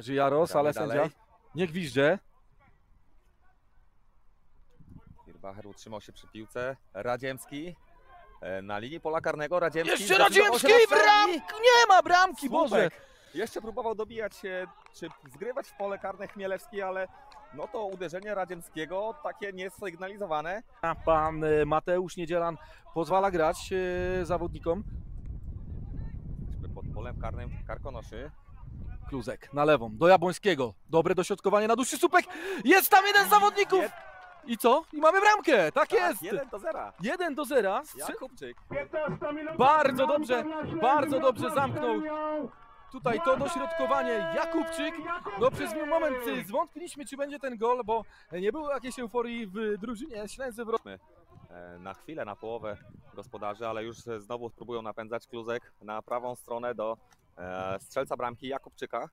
Leży Jaros, ale sędzia nie gwizdże. Firbacher utrzymał się przy piłce. Radziemski na linii pola karnego. Radziemski. Jeszcze Radziemski! Nie ma bramki, Boże! Jeszcze próbował dobijać się, czy zgrywać w pole karne Chmielewski, ale no to uderzenie Radziemskiego takie niesygnalizowane. A pan Mateusz Niedzielan pozwala grać zawodnikom. Pod polem karnym Karkonoszy. Kluzek na lewą, do Jabłońskiego. Dobre dośrodkowanie na dłuższy słupek. Jest tam jeden z zawodników! I co? I mamy bramkę! Tak jest! 1-0. 1-0. Jakubczyk. Bardzo dobrze zamknął tutaj to dośrodkowanie Jakubczyk. No przez moment zwątpiliśmy, czy będzie ten gol, bo nie było jakiejś euforii w drużynie Ślęzy Wrocław. Na chwilę, na połowę gospodarzy, ale już znowu próbują napędzać. Kluzek na prawą stronę do strzelca bramki Jakubczyka.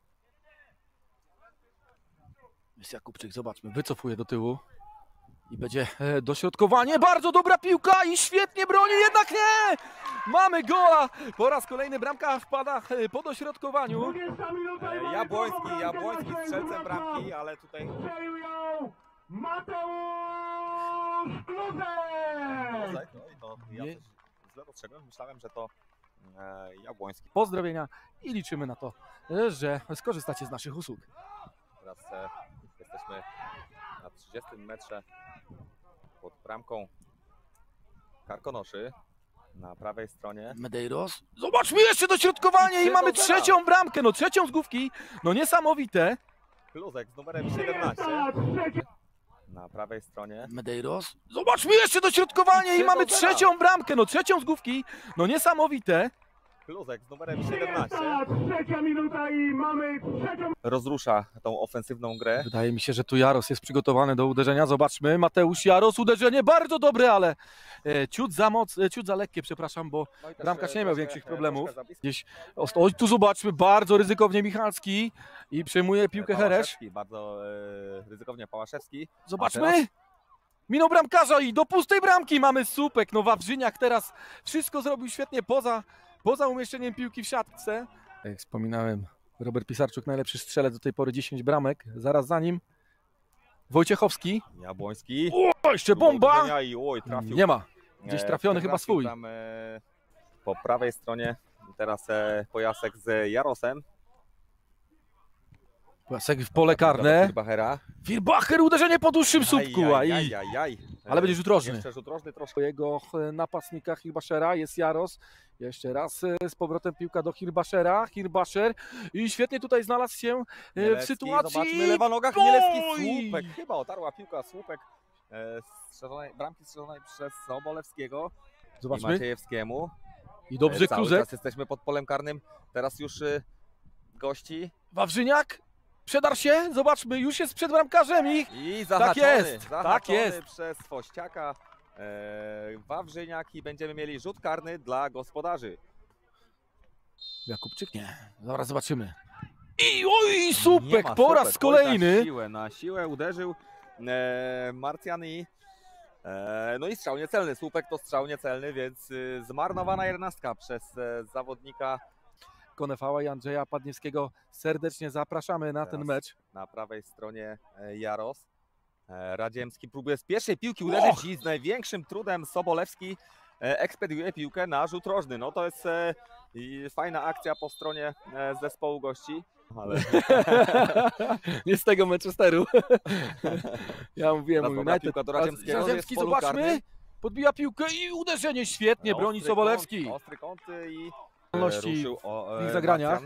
Jest Jakubczyk, zobaczmy, wycofuje do tyłu. I będzie dośrodkowanie, bardzo dobra piłka i świetnie broni, jednak nie! Mamy gola! Po raz kolejny bramka wpada po dośrodkowaniu. Jabłoński strzelcem bramki, ale tutaj... Mateusz Kluzek! No, ja też źle dostrzegłem, myślałem, że to Jabłoński. Pozdrowienia i liczymy na to, że skorzystacie z naszych usług. Teraz jesteśmy na 30 metrze pod bramką Karkonoszy na prawej stronie. Medeiros. Zobaczmy jeszcze dośrodkowanie i mamy trzecią bramkę, no trzecią z główki, no niesamowite. Kluzek z numerem 17 na prawej stronie. Medeiros. Zobaczmy jeszcze dośrodkowanie i mamy trzecią bramkę, no trzecią z główki, no niesamowite. Kluzek z numerem 17. Trzecia minuta i mamy trzecią. Rozrusza tą ofensywną grę. Wydaje mi się, że tu Jaros jest przygotowany do uderzenia. Zobaczmy, Mateusz Jaros, uderzenie bardzo dobre, ale ciut za lekkie, przepraszam, bo bramkarz nie miał większych problemów. Gdzieś, oj, tu zobaczmy, bardzo ryzykownie Michalski i przejmuje piłkę Heresz. Bardzo ryzykownie Pałaszewski. Zobaczmy, minął bramkarza i do pustej bramki mamy słupek. No Wawrzyniak teraz wszystko zrobił świetnie poza umieszczeniem piłki w siatce. Jak wspominałem, Robert Pisarczuk, najlepszy strzelec do tej pory, 10 bramek. Zaraz za nim Wojciechowski. Jabłoński. O, jeszcze bomba! Trafił. Nie ma. Gdzieś trafiony chyba swój. Tam, po prawej stronie teraz Pojasek z Jarosem. Pojasek w pole karne. Firbacher, uderzenie po dłuższym słupku. Ale będzie rzut rożny. Jeszcze rzut rożny troszkę. Po jego napastnika Hirbaszera jest Jaros. Jeszcze raz z powrotem piłka do Hirbaszera. Hirbaszer i świetnie tutaj znalazł się w sytuacji. Zobaczmy, lewa noga, Chmielewski, słupek. Chyba otarła piłka słupek bramki strzelonej przez Sobolewskiego. Zobaczmy. I Maciejewskiemu. I dobrze Kluzek. Teraz jesteśmy pod polem karnym. Teraz już gości. Wawrzyniak. Przedarł się, zobaczmy, już jest przed bramkarzem i zahaczony, tak jest przez Fościaka Wawrzyniak i będziemy mieli rzut karny dla gospodarzy. Jakubczyk nie, zaraz zobaczymy. I oj, słupek po raz kolejny. Na siłę uderzył Marciani. No i strzał niecelny, słupek to strzał niecelny, więc zmarnowana 11 przez zawodnika Konefała i Andrzeja Padniewskiego. Serdecznie zapraszamy na ten mecz. Na prawej stronie Jaros. Radziemski próbuje z pierwszej piłki uderzyć i z największym trudem Sobolewski ekspediuje piłkę na rzut rożny. No to jest fajna akcja po stronie zespołu gości. Ale... Nie z tego Manchesteru. Ja mówiłem o United. Piłka do Radziemskiego. Radziemski, zobaczmy. Podbija piłkę i uderzenie świetnie broni Sobolewski. Ostry kąt i ruszył w ich zagraniach.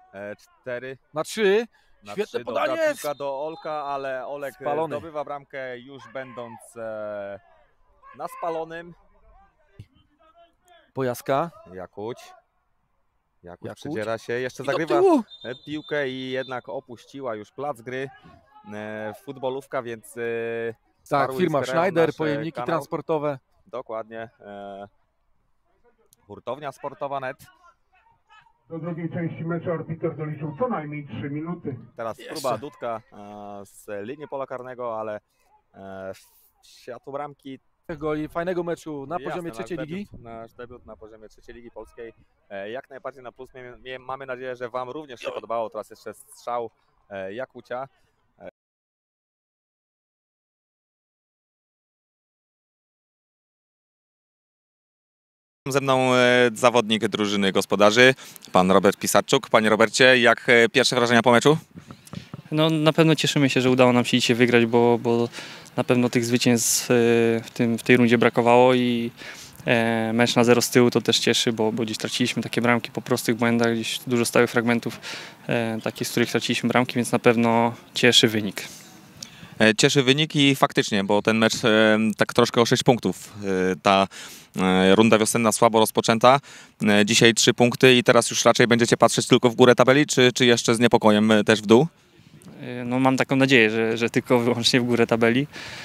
4-3. Świetne podanie. Piłka do Olka, ale Olek spalony. Zdobywa bramkę już będąc na spalonym. Pojaska. Jakuć przydziera się, jeszcze zagrywa piłkę i jednak opuściła już plac gry. Futbolówka, więc tak, firma Schneider, pojemniki transportowe. Dokładnie. Hurtownia sportowa net. Do drugiej części meczu arbiter doliczył co najmniej 3 minuty. Teraz próba Dudka z linii pola karnego, ale światło bramki. I fajnego meczu na poziomie trzeciej ligi. Nasz debiut na poziomie trzeciej ligi polskiej. Jak najbardziej na plus. Mamy nadzieję, że Wam również się podobało. Teraz jeszcze strzał Jakucia. Ze mną zawodnik drużyny gospodarzy, pan Robert Pisarczuk. Panie Robercie, jak pierwsze wrażenia po meczu? No, na pewno cieszymy się, że udało nam się dzisiaj wygrać, bo na pewno tych zwycięstw w tej rundzie brakowało i mecz na 0 z tyłu to też cieszy, bo gdzieś traciliśmy takie bramki po prostych błędach, gdzieś dużo stałych fragmentów, takich, z których traciliśmy bramki, więc na pewno cieszy wynik. Cieszy wynik i faktycznie, bo ten mecz tak troszkę o 6 punktów. Ta runda wiosenna słabo rozpoczęta. Dzisiaj 3 punkty i teraz już raczej będziecie patrzeć tylko w górę tabeli, czy jeszcze z niepokojem też w dół? No, mam taką nadzieję, że tylko wyłącznie w górę tabeli.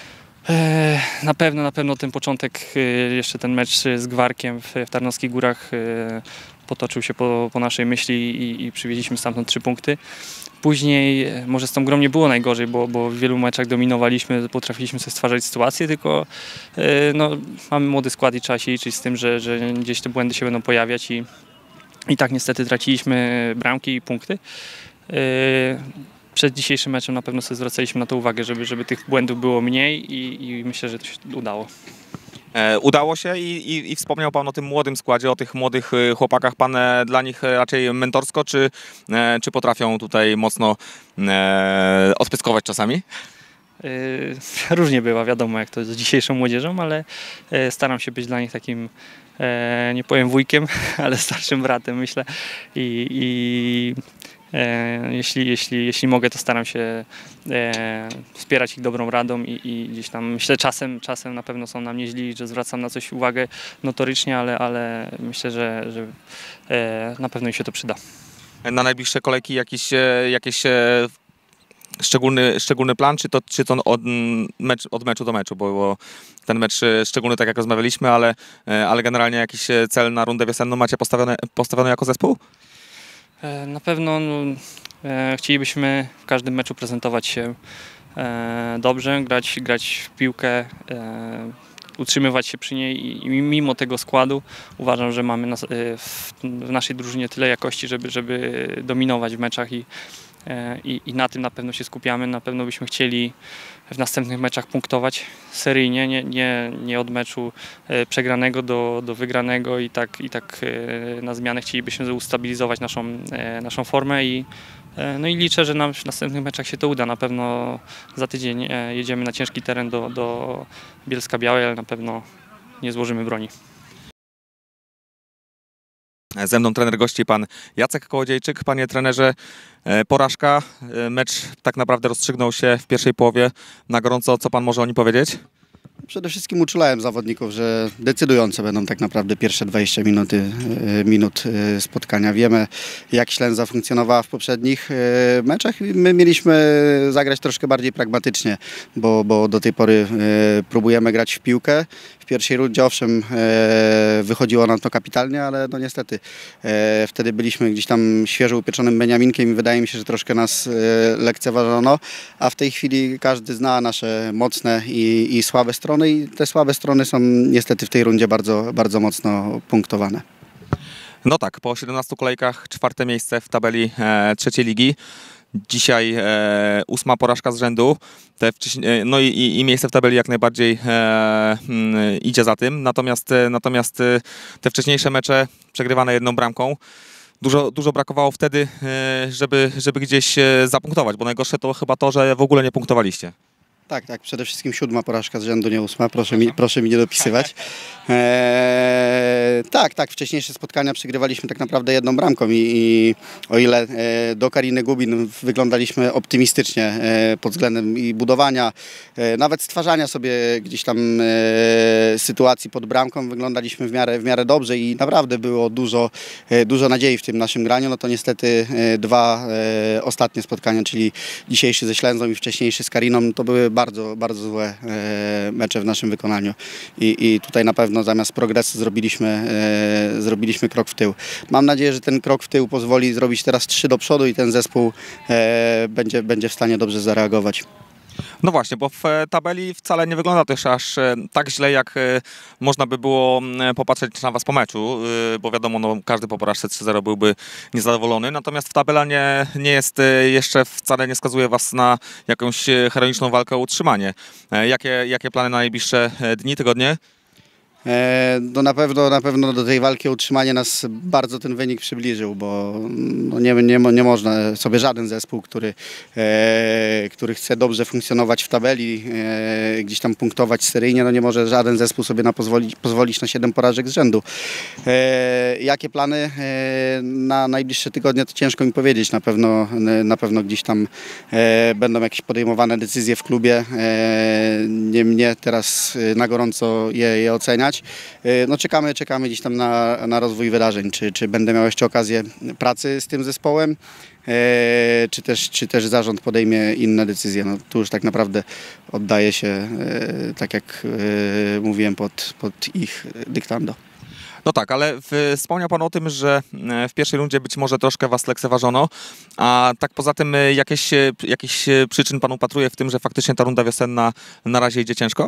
Na pewno ten początek, jeszcze ten mecz z Gwarkiem w Tarnowskich Górach potoczył się po naszej myśli i przywieźliśmy stamtąd 3 punkty. Później może z tą grą nie było najgorzej, bo w wielu meczach dominowaliśmy, potrafiliśmy sobie stwarzać sytuacje, tylko no, mamy młody skład i trzeba się liczyć z tym, że gdzieś te błędy się będą pojawiać i tak niestety traciliśmy bramki i punkty. Przed dzisiejszym meczem na pewno sobie zwracaliśmy na to uwagę, żeby tych błędów było mniej i myślę, że to się udało. Udało się i wspomniał pan o tym młodym składzie, o tych młodych chłopakach. Pan dla nich raczej mentorsko, czy potrafią tutaj mocno odpyskować czasami? Różnie bywa, wiadomo jak to z dzisiejszą młodzieżą, ale staram się być dla nich takim, nie powiem wujkiem, ale starszym bratem, myślę. Jeśli mogę, to staram się wspierać ich dobrą radą i gdzieś tam, myślę, czasem na pewno są na mnie źli, że zwracam na coś uwagę notorycznie, ale myślę, że na pewno im się to przyda. Na najbliższe kolejki jakiś szczególny plan, czy to od meczu do meczu, bo ten mecz szczególny, tak jak rozmawialiśmy, ale generalnie jakiś cel na rundę wiosenną macie postawiony jako zespół? Na pewno chcielibyśmy w każdym meczu prezentować się dobrze, grać w piłkę, utrzymywać się przy niej i mimo tego składu uważam, że mamy w naszej drużynie tyle jakości, żeby dominować w meczach i na tym na pewno się skupiamy. Na pewno byśmy chcieli w następnych meczach punktować seryjnie, nie od meczu przegranego do wygranego i tak na zmianę chcielibyśmy ustabilizować naszą formę no i liczę, że nam w następnych meczach się to uda. Na pewno za tydzień jedziemy na ciężki teren do Bielska-Białej, ale na pewno nie złożymy broni. Ze mną trener gości pan Jacek Kołodziejczyk. Panie trenerze, porażka, mecz tak naprawdę rozstrzygnął się w pierwszej połowie na gorąco. Co pan może o nim powiedzieć? Przede wszystkim uczulałem zawodników, że decydujące będą tak naprawdę pierwsze 20 minut spotkania. Wiemy, jak Ślęza funkcjonowała w poprzednich meczach. My mieliśmy zagrać troszkę bardziej pragmatycznie, bo do tej pory próbujemy grać w piłkę. W pierwszej rundzie owszem wychodziło nam to kapitalnie, ale no niestety wtedy byliśmy gdzieś tam świeżo upieczonym Beniaminkiem i wydaje mi się, że troszkę nas lekceważono, a w tej chwili każdy zna nasze mocne i słabe strony i te słabe strony są niestety w tej rundzie bardzo, bardzo mocno punktowane. No tak, po 17 kolejkach 4. miejsce w tabeli trzeciej ligi. Dzisiaj 8. porażka z rzędu, no i miejsce w tabeli jak najbardziej idzie za tym, natomiast te wcześniejsze mecze przegrywane 1 bramką, dużo brakowało wtedy, żeby gdzieś zapunktować, bo najgorsze to chyba to, że w ogóle nie punktowaliście. Tak, przede wszystkim 7. porażka z rzędu, nie 8. Proszę mi nie dopisywać. Tak, wcześniejsze spotkania przegrywaliśmy tak naprawdę 1 bramką i o ile do Kariny Gubin wyglądaliśmy optymistycznie pod względem i budowania, nawet stwarzania sobie gdzieś tam sytuacji pod bramką, wyglądaliśmy w miarę dobrze i naprawdę było dużo nadziei w tym naszym graniu, no to niestety 2 ostatnie spotkania, czyli dzisiejszy ze Ślęzą i wcześniejszy z Kariną, to były bardzo, bardzo złe mecze w naszym wykonaniu i tutaj na pewno zamiast progresu zrobiliśmy krok w tył. Mam nadzieję, że ten krok w tył pozwoli zrobić teraz 3 do przodu i ten zespół będzie w stanie dobrze zareagować. No właśnie, bo w tabeli wcale nie wygląda też aż tak źle, jak można by było popatrzeć na was po meczu, bo wiadomo, no, każdy po porażce 3-0 byłby niezadowolony, natomiast tabela nie jest jeszcze, wcale nie skazuje was na jakąś heroiczną walkę o utrzymanie. Jakie plany na najbliższe dni, tygodnie? No na pewno do tej walki o utrzymanie nas bardzo ten wynik przybliżył, bo no nie można sobie żaden zespół, który chce dobrze funkcjonować w tabeli, gdzieś tam punktować seryjnie, no nie może żaden zespół sobie pozwolić na 7 porażek z rzędu. Jakie plany na najbliższe tygodnie, to ciężko mi powiedzieć. Na pewno gdzieś tam będą jakieś podejmowane decyzje w klubie. Nie mnie teraz na gorąco je oceniać. No czekamy gdzieś tam na rozwój wydarzeń, czy będę miał jeszcze okazję pracy z tym zespołem, czy też zarząd podejmie inne decyzje. No tu już tak naprawdę oddaje się, tak jak mówiłem, pod ich dyktando. No tak, ale wspomniał Pan o tym, że w pierwszej rundzie być może troszkę was lekceważono, a tak poza tym jakieś przyczyn Pan upatruje w tym, że faktycznie ta runda wiosenna na razie idzie ciężko?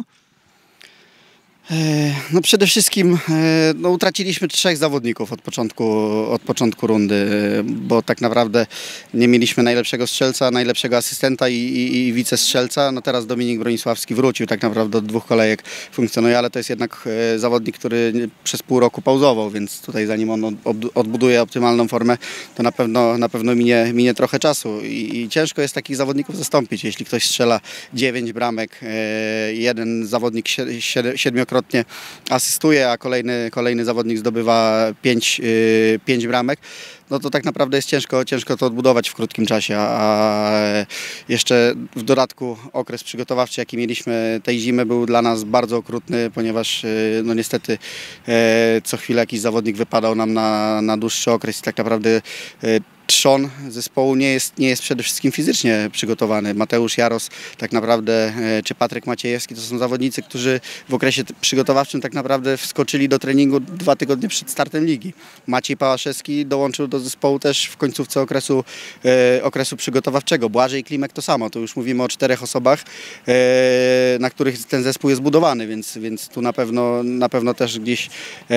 No przede wszystkim no, utraciliśmy 3 zawodników od początku rundy, bo tak naprawdę nie mieliśmy najlepszego strzelca, najlepszego asystenta i wicestrzelca. No teraz Dominik Bronisławski wrócił, tak naprawdę od 2 kolejek funkcjonuje, ale to jest jednak zawodnik, który przez pół roku pauzował, więc tutaj zanim on odbuduje optymalną formę, to na pewno minie trochę czasu i ciężko jest takich zawodników zastąpić. Jeśli ktoś strzela 9 bramek, jeden zawodnik 7-krotnie asystuje, a kolejny zawodnik zdobywa 5 bramek, no to tak naprawdę jest ciężko to odbudować w krótkim czasie, a jeszcze w dodatku okres przygotowawczy, jaki mieliśmy tej zimy, był dla nas bardzo okrutny, ponieważ no niestety co chwilę jakiś zawodnik wypadał nam na dłuższy okres i tak naprawdę trzon zespołu nie jest przede wszystkim fizycznie przygotowany. Mateusz Jaros tak naprawdę, czy Patryk Maciejewski to są zawodnicy, którzy w okresie przygotowawczym tak naprawdę wskoczyli do treningu 2 tygodnie przed startem ligi. Maciej Pałaszewski dołączył do zespołu też w końcówce okresu przygotowawczego. Błażej Klimek to samo, tu już mówimy o 4 osobach, na których ten zespół jest budowany, więc tu na pewno też gdzieś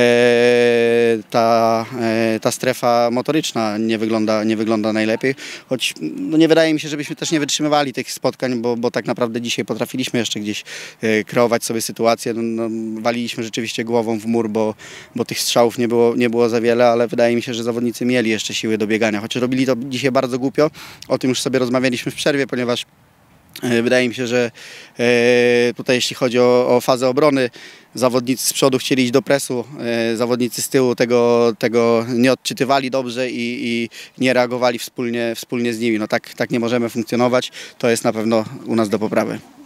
ta strefa motoryczna nie wygląda najlepiej, choć no nie wydaje mi się, żebyśmy też nie wytrzymywali tych spotkań, bo tak naprawdę dzisiaj potrafiliśmy jeszcze gdzieś kreować sobie sytuację. No, waliliśmy rzeczywiście głową w mur, bo tych strzałów nie było za wiele, ale wydaje mi się, że zawodnicy mieli jeszcze siły do biegania, choć robili to dzisiaj bardzo głupio. O tym już sobie rozmawialiśmy w przerwie, ponieważ wydaje mi się, że tutaj jeśli chodzi o fazę obrony, zawodnicy z przodu chcieli iść do presu, zawodnicy z tyłu tego nie odczytywali dobrze i nie reagowali wspólnie z nimi. No tak nie możemy funkcjonować, to jest na pewno u nas do poprawy.